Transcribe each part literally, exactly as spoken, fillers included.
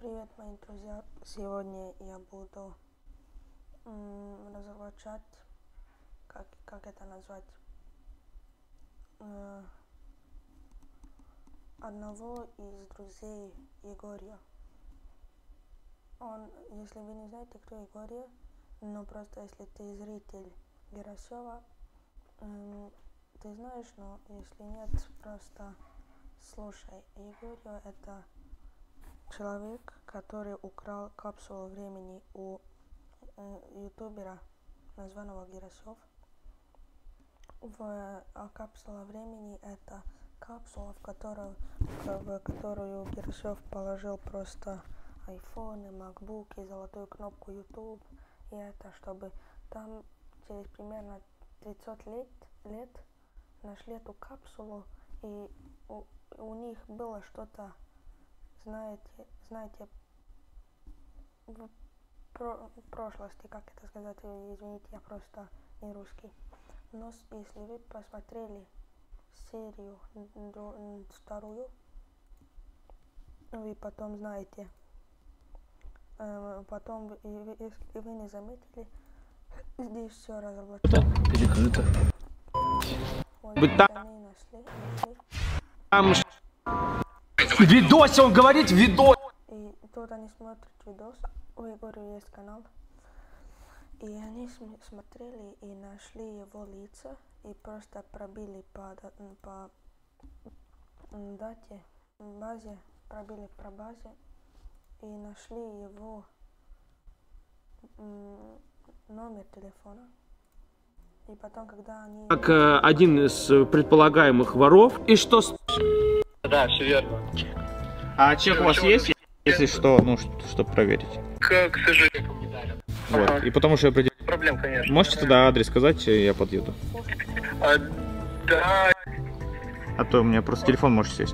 Привет, мои друзья! Сегодня я буду м, разоблачать, как, как это назвать, э, одного из друзей Егория. Он, если вы не знаете, кто Егория, но просто если ты зритель Герасева, м, ты знаешь, но если нет, просто слушай. Егория — это человек, который украл капсулу времени у ютубера, названного Герасев. В, а капсула времени — это капсула, в которую, в которую Герасев положил просто айфоны, макбуки, золотую кнопку YouTube. И это чтобы там через примерно тридцать лет, лет нашли эту капсулу, и у, у них было что-то, знаете, знаете, в про прошлости, как это сказать, извините, я просто не русский. Но если вы посмотрели серию вторую, вы потом знаете, э, потом и вы, и вы не заметили, здесь все разоблачено. Да, перекрыто. Вот здесь они нашли, нашли. Там в видосе он говорит, видос. И тут они смотрят видос, у Егоря есть канал. И они смотрели и нашли его лица, и просто пробили по, по дате, базе, пробили по базе, и нашли его номер телефона. И потом, когда они... Как э, один из предполагаемых воров. И что с... Да, все верно. А чек у вас есть, если что, ну, чтобы проверить? К, к сожалению, не дали. Вот, Ага. и потому что я определил... Проблем, конечно. Можете тогда адрес сказать, я подъеду? А, да. А то у меня просто телефон может сесть.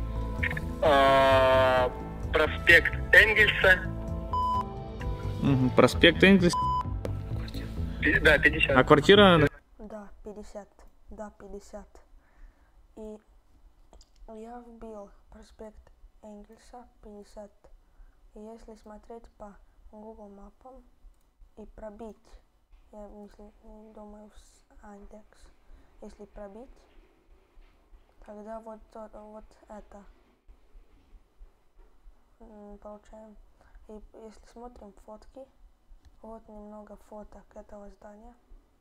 А, проспект Энгельса. Угу. Проспект Энгельса. Да, пятьдесят. А квартира? Да, пятьдесят. Да, пятьдесят. И я вбил проспект Энгельса пятьдесят. И если смотреть по Google мапам и пробить, я если, думаю, с Яндекс, если пробить, тогда вот, вот это получаем. И если смотрим фотки, вот немного фоток этого здания.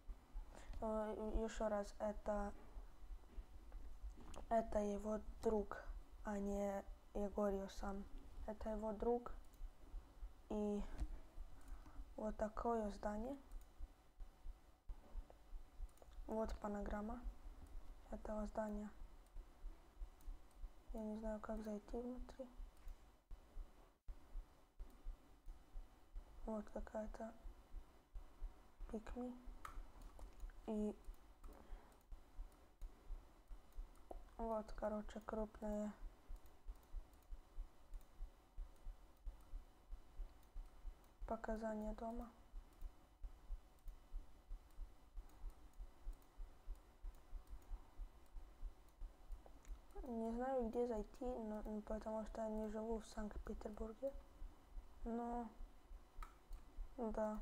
Еще раз, это это его друг, а не Егорий сам. Это его друг. И вот такое здание. Вот панорама этого здания. Я не знаю, как зайти внутри. Вот какая-то пикми. И вот, короче, крупное показания дома. Не знаю, где зайти, но, потому что я не живу в Санкт-Петербурге. Но да.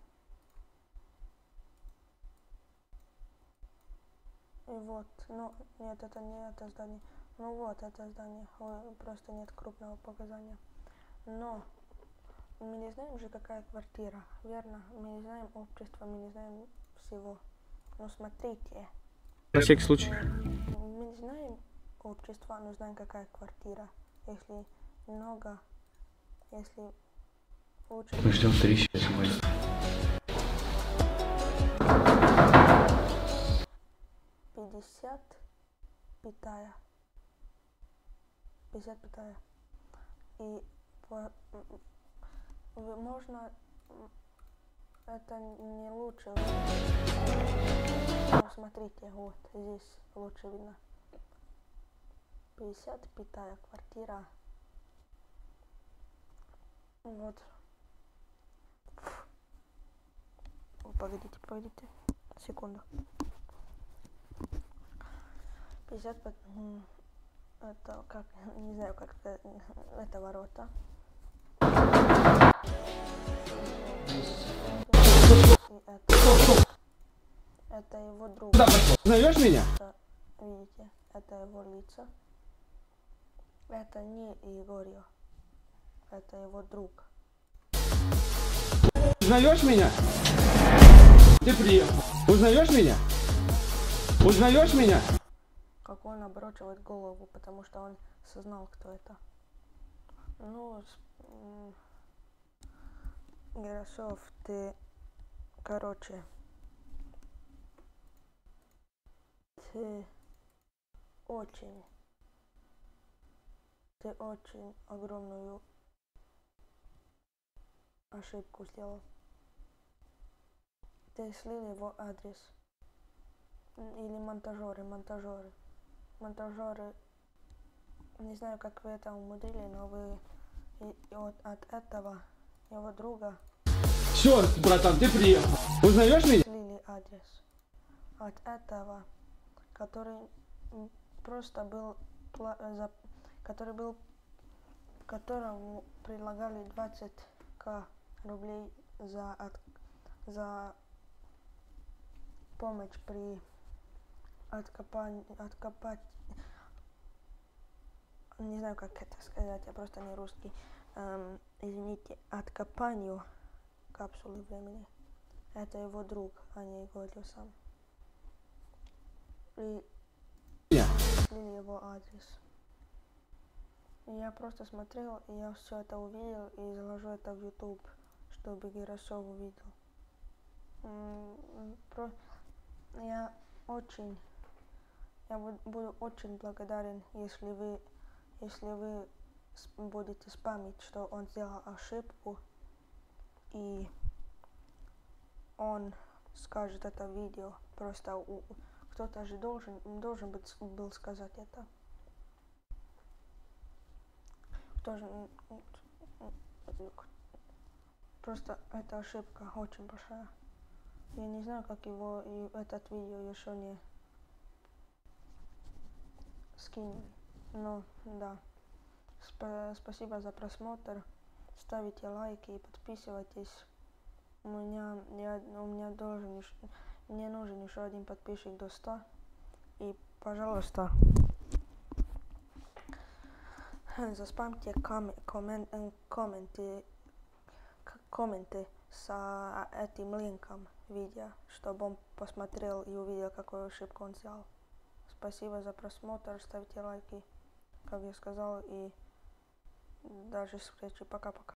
И вот, ну нет, это не это здание. Ну вот, это здание. Ой, просто нет крупного показания. Но мы не знаем же, какая квартира, верно? Мы не знаем общества, мы не знаем всего. Ну смотрите. На всякий случай. Мы, мы не знаем общества, но знаем, какая квартира. Если много, если лучше... Мы ждем три сейчас. пятьдесят питая. пятьдесят питая. И по, можно, это не лучше. Ну, смотрите, вот здесь лучше видно. пятьдесят питая квартира. Вот. О, погодите, погодите. Секунду. пятьдесят, это как, не знаю, как это, это ворота. это, это его друг. Узнаешь меня? Это, видите, это его лица. Это не Егорьев. Это его друг. Узнаешь меня? Ты приехал. Узнаешь меня? Узнаешь меня? Как он оборачивает голову, потому что он осознал, кто это. Ну, Герасев, ты, короче, ты очень, ты очень огромную ошибку сделал. Ты слил его адрес. Или монтажеры, монтажеры. Монтажеры, не знаю, как вы это умудрили, но вы и, и вот от этого его друга Все, братан, ты приехал. Узнаешь меня? слили адрес. От этого, который просто был, за, который был, которому предлагали двадцать тысяч рублей за, от, за помощь при откопании, откопать, не знаю, как это сказать, я просто не русский, эм, извините, откопанию капсулы времени. Это его друг, а не Егорьев сам. И слили его адрес. И я просто смотрел, и я все это увидел, и заложу это в YouTube, чтобы Герасев увидел. Про... Я очень, я буду очень благодарен, если вы, если вы будете спамить, что он сделал ошибку, и он скажет это в видео. Просто у, кто-то же должен, должен быть, был сказать это. Кто же, просто эта ошибка очень большая. Я не знаю, как его и этот видео еще не скинули. Но да. Сп- спасибо за просмотр. Ставите лайки и подписывайтесь. У меня, я, у меня должен, мне нужен еще один подписчик до ста. И, пожалуйста, заспамьте ком- комен- комменты, комменты с этим линком видео, чтобы он посмотрел и увидел, какую ошибку он сделал. Спасибо за просмотр, ставьте лайки, как я сказал, и даже встречи. Пока-пока.